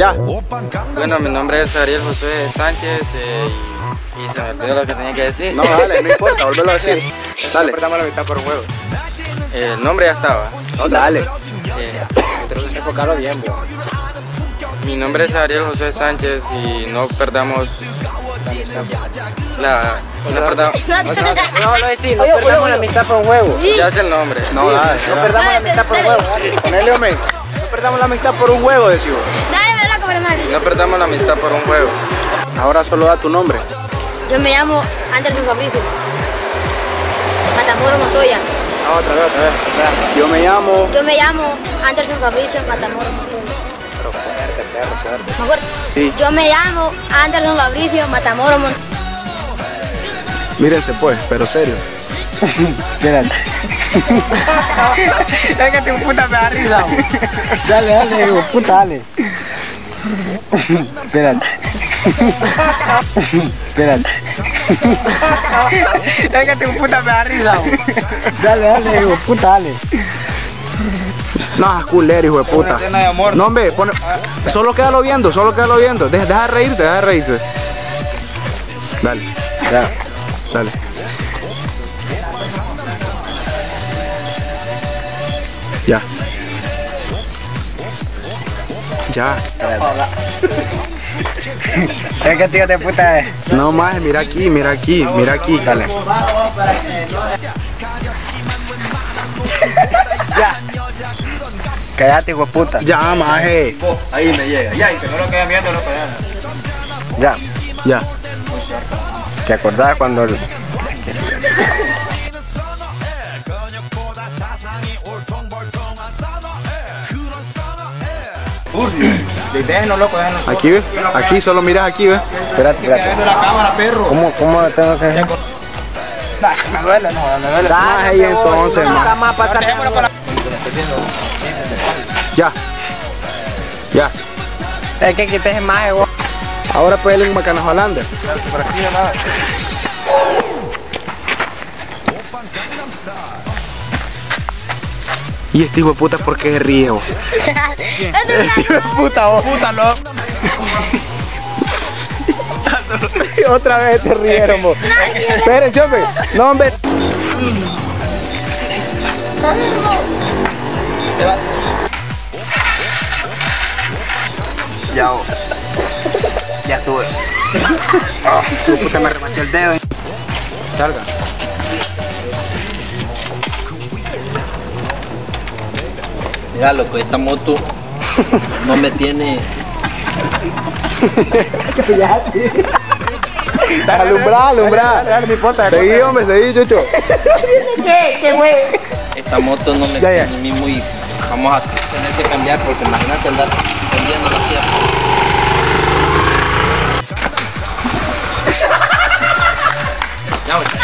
Ya. Bueno, mi nombre es Ariel Josué Sánchez y se me olvidó lo que tenía que decir. No, dale, no importa, volvelo a decir. Dale. Perdamos la mitad por un juego. El nombre ya estaba. No, dale. Tenemos que enfocarlo bien, bro. Mi nombre es Ariel Josué Sánchez y no perdamos la... No perdamos... No, lo decís, no perdamos la mitad por un juego. Ya es el nombre. No, dale. No perdamos la mitad por un juego. Ponele, hombre. No perdamos la amistad por un juego, decimos. Dale, loco, hermano. No perdamos la amistad por un juego. Ahora solo da tu nombre. Yo me llamo Anderson Fabricio. Matamoros Montoya. Otra vez. Yo me llamo... Yo me llamo Anderson Fabricio Matamoros Montoya. Pero fuerte. ¿Me acuerdo? Sí. Yo me llamo Anderson Fabricio Matamoros Montoya. Mírense pues, pero serio. Espérate. Es que tu puta me da risa. Dale, hijo, puta, dale. Espérate. Es que tu puta me da risa. Dale, hijo, puta, dale. No, es culero, hijo de puta. No, hombre, solo quédalo viendo, Deja de reírte, Dale. Ya. Dale. Ya. Ya. Es que tío de puta es. No más, mira aquí. Dale. Ya. Cállate, hijo de puta. Ya, maje. Ahí me llega. Ya, y que no lo quede viendo, no queda. Ya. ¿Te acordás cuando Déjenlo, loco, déjenlo. Aquí, ¿ves? Aquí, solo miras aquí, ¿ves? Espérate. la cámara, perro. ¿Cómo lo tengo que hacer? Me duele, me duele. Maje, y entonces, maje. Ya. Es que quites más ego. Ahora pues el Macanajo Hollander. Por aquí no nada. Y este hijo de puta, ¿por qué se ríe, vos? Este hijo de puta, vos. Pútalo. Otra vez te rieron, vos. Esperen, chofe. No, hombre. Ya, vos. Ya estuve. Tu puta me remaché el dedo. Salga. Mira, loco, esta moto no me tiene... Alumbra. Dale, mi puta. Seguí, hombre, chucho. ¿Qué güey? Esta moto no me tiene a mí muy... Vamos a tener que cambiar porque imagínate andar vendiendo la sierra. Ya, güey.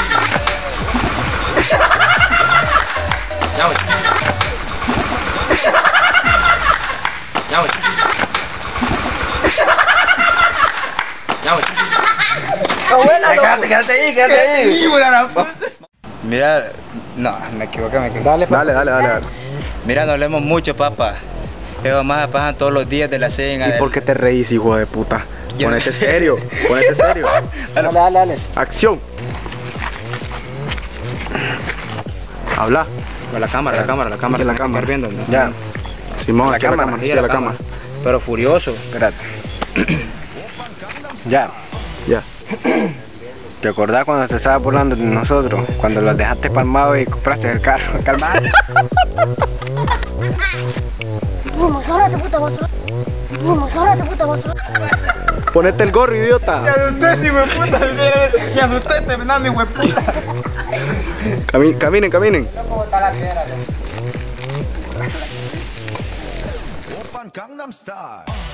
Quédate ahí. Mira, no, me equivoqué. Dale. Mira, no hablemos mucho, papá. Pero más pasan todos los días de la cena. ¿Y por qué te reís, hijo de puta? Yo no- Ponete serio. Dale. Acción. Habla. La cámara. Estar viendo, ¿no? Ya. Simón, aquí a la cámara, sí, aquí a la cámara. Pero furioso. Espérate. Ya. ¿Te acordás cuando te estabas burlando de nosotros? Cuando los dejaste palmados y compraste el carro. Calmate. Vamos, ahora te puta vos. Ponete el gorro, idiota. Ya usted terminando, mi hueputa. Caminen. ¿Cómo está la piedra? Gangnam Style.